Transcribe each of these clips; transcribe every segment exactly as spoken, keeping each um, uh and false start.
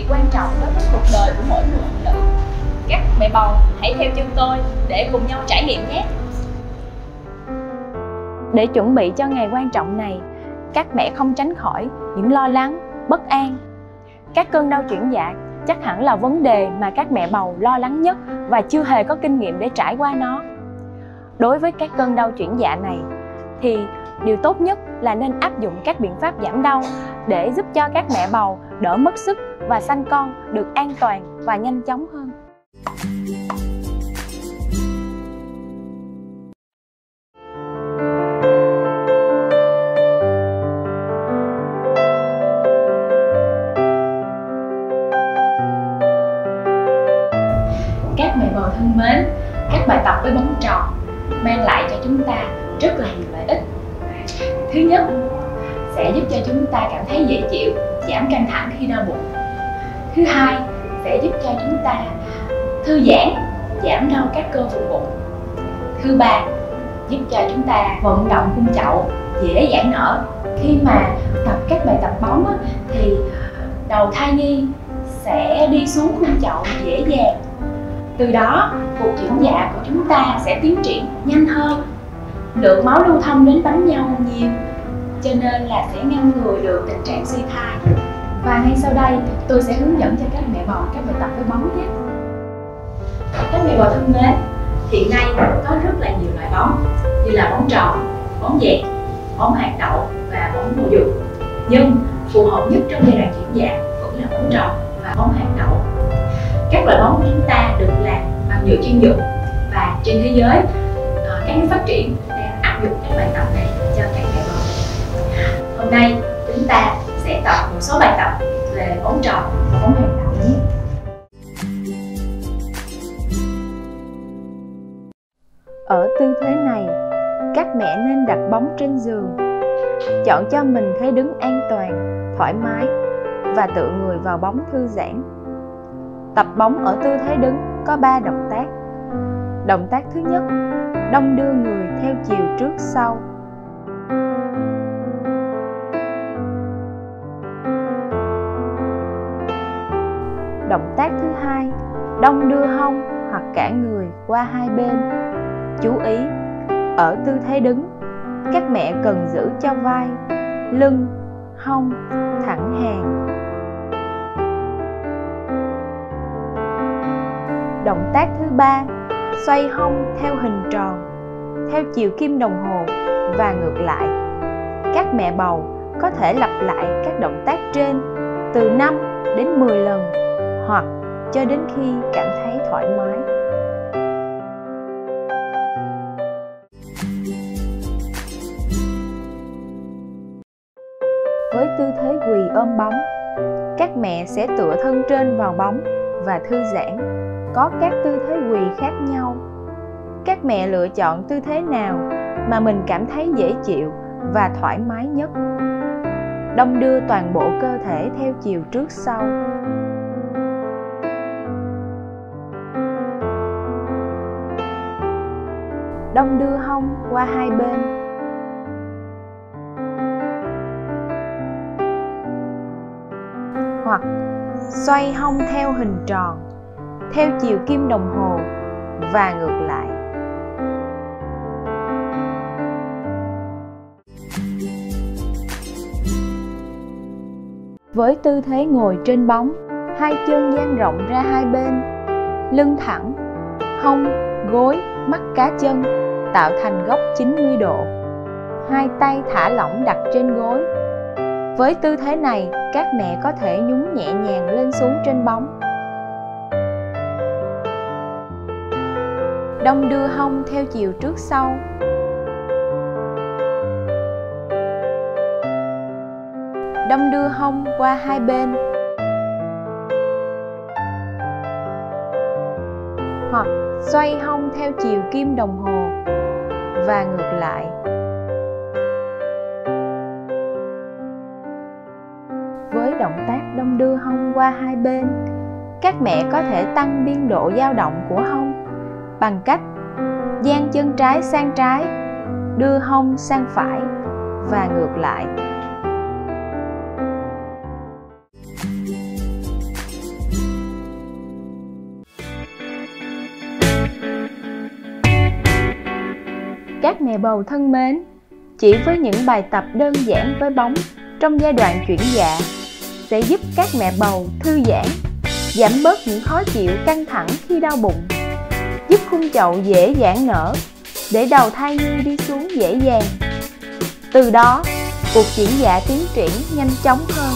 biệt quan trọng đối với cuộc đời của mỗi người phụ nữ. Các mẹ bầu hãy theo chân tôi để cùng nhau trải nghiệm nhé! Để chuẩn bị cho ngày quan trọng này, các mẹ không tránh khỏi những lo lắng, bất an. Các cơn đau chuyển dạ chắc hẳn là vấn đề mà các mẹ bầu lo lắng nhất và chưa hề có kinh nghiệm để trải qua nó. Đối với các cơn đau chuyển dạ này, thì điều tốt nhất là nên áp dụng các biện pháp giảm đau để giúp cho các mẹ bầu đỡ mất sức và sanh con được an toàn và nhanh chóng hơn. Các mẹ bầu thân mến, các bài tập với bóng tròn mang lại cho chúng ta rất là nhiều lợi ích. Thứ nhất, sẽ giúp cho chúng ta cảm thấy dễ chịu, giảm căng thẳng khi đau bụng. Thứ hai, sẽ giúp cho chúng ta thư giãn, giảm đau các cơ vùng bụng. Thứ ba, giúp cho chúng ta vận động cung chậu, dễ giãn nở. Khi mà tập các bài tập bóng thì đầu thai nhi sẽ đi xuống khung chậu dễ dàng. Từ đó, cuộc chuyển dạ của chúng ta sẽ tiến triển nhanh hơn. Lượng máu lưu thông đến bánh nhau nhiều, cho nên là sẽ ngăn ngừa được tình trạng suy thai. Và ngay sau đây, tôi sẽ hướng dẫn cho các mẹ bầu các bài tập với bóng nhé. Các mẹ bầu thân mến, hiện nay có rất là nhiều loại bóng như là bóng tròn, bóng dẹt, bóng hạt đậu và bóng bầu dục. Nhưng phù hợp nhất trong giai đoạn chuyển dạ vẫn là bóng tròn và bóng hạt đậu. Các loại bóng của chúng ta được làm bằng nhựa chuyên dụng, và trên thế giới các nước phát triển đang áp dụng các bài tập này cho các mẹ bầu. Hôm nay chúng ta sẽ tập một số bài tập về bóng tròn và bóng hạt đậu nhé. Ở tư thế này, các mẹ nên đặt bóng trên giường. Chọn cho mình thế đứng an toàn, thoải mái và tựa người vào bóng thư giãn. Tập bóng ở tư thế đứng có ba động tác. Động tác thứ nhất, đong đưa người theo chiều trước sau. Động tác thứ hai, đong đưa hông hoặc cả người qua hai bên. Chú ý, ở tư thế đứng, các mẹ cần giữ cho vai, lưng, hông thẳng hàng. Động tác thứ ba, xoay hông theo hình tròn, theo chiều kim đồng hồ và ngược lại. Các mẹ bầu có thể lặp lại các động tác trên từ năm đến mười lần hoặc cho đến khi cảm thấy thoải mái. Với tư thế quỳ ôm bóng, các mẹ sẽ tựa thân trên vào bóng và thư giãn. Có các tư thế quỳ khác nhau. Các mẹ lựa chọn tư thế nào mà mình cảm thấy dễ chịu và thoải mái nhất. Đong đưa toàn bộ cơ thể theo chiều trước sau. Đong đưa hông qua hai bên. Hoặc xoay hông theo hình tròn, theo chiều kim đồng hồ và ngược lại. Với tư thế ngồi trên bóng, hai chân dang rộng ra hai bên, lưng thẳng, hông, gối, mắt cá chân tạo thành góc chín mươi độ. Hai tay thả lỏng đặt trên gối. Với tư thế này, các mẹ có thể nhún nhẹ nhàng lên xuống trên bóng. Đong đưa hông theo chiều trước sau. Đong đưa hông qua hai bên. Hoặc xoay hông theo chiều kim đồng hồ và ngược lại. Với động tác đong đưa hông qua hai bên, các mẹ có thể tăng biên độ dao động của hông bằng cách dang chân trái sang trái, đưa hông sang phải và ngược lại. Các mẹ bầu thân mến, chỉ với những bài tập đơn giản với bóng trong giai đoạn chuyển dạ sẽ giúp các mẹ bầu thư giãn, giảm bớt những khó chịu căng thẳng khi đau bụng, giúp khung chậu dễ giãn nở để đầu thai nhi đi xuống dễ dàng. Từ đó, cuộc chuyển dạ tiến triển nhanh chóng hơn.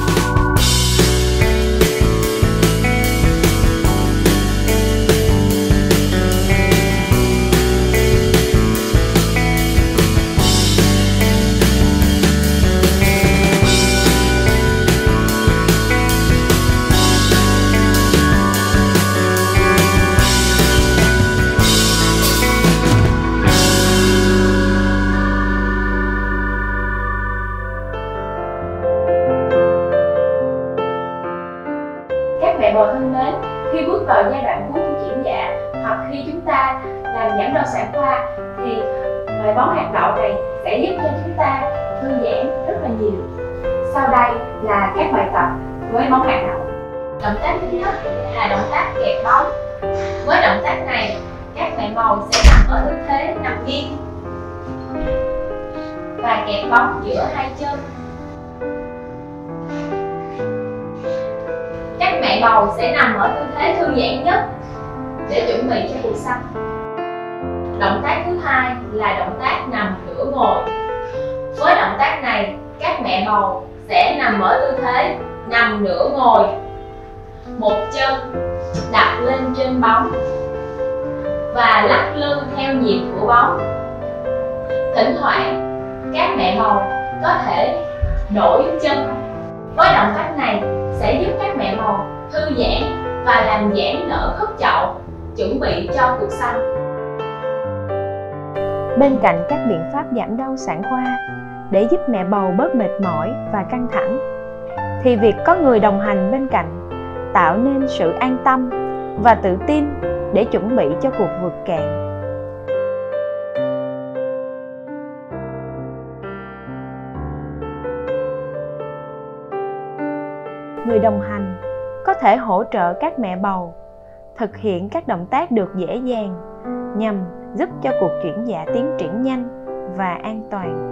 Các mẹ bầu thân mến, khi bước vào giai đoạn cuối của chuyển dạ hoặc khi chúng ta làm giảm đau sản khoa thì loại bóng hạt đậu này sẽ giúp cho chúng ta thư giãn rất là nhiều. Sau đây là các bài tập với bóng hạt đậu. Động tác thứ nhất là động tác kẹp bóng. Với động tác này, các mẹ bầu sẽ nằm ở tư thế nằm nghiêng và kẹp bóng giữa hai chân. Các mẹ bầu sẽ nằm ở tư thế thư giãn nhất để chuẩn bị cho cuộc sanh. Động tác thứ hai là động tác nằm nửa ngồi. Với động tác này, các mẹ bầu sẽ nằm ở tư thế nằm nửa ngồi, một chân đặt lên trên bóng và lắc lư theo nhịp của bóng. Thỉnh thoảng, các mẹ bầu có thể đổi chân. Với động tác này sẽ giúp các mẹ bầu thư giãn và làm giãn nở khớp chậu, chuẩn bị cho cuộc sanh. Bên cạnh các biện pháp giảm đau sản khoa để giúp mẹ bầu bớt mệt mỏi và căng thẳng, thì việc có người đồng hành bên cạnh tạo nên sự an tâm và tự tin để chuẩn bị cho cuộc vượt cạn. Người đồng hành có thể hỗ trợ các mẹ bầu thực hiện các động tác được dễ dàng nhằm giúp cho cuộc chuyển dạ tiến triển nhanh và an toàn.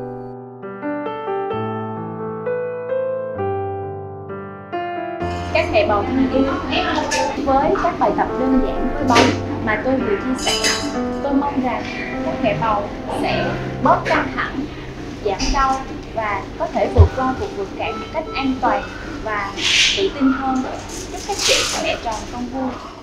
Các mẹ bầu thân yêu, với các bài tập đơn giản với bóng mà tôi vừa chia sẻ, tôi mong rằng các mẹ bầu sẽ bớt căng thẳng, giảm đau và có thể vượt qua cuộc vượt cạn một cách an toàn và tự tin hơn. Chúc các chị mẹ tròn con vui.